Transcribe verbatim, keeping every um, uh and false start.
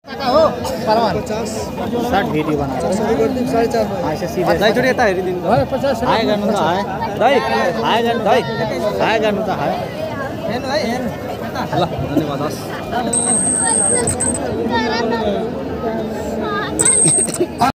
साठ भिडियो बना ऐसे सीधे दाइ छोडी यता हेरिदिनु हाय गर्नु त हाय दाइ हाय गर्नु दाइ हाय गर्नु त हाय ल धन्यवाद हस्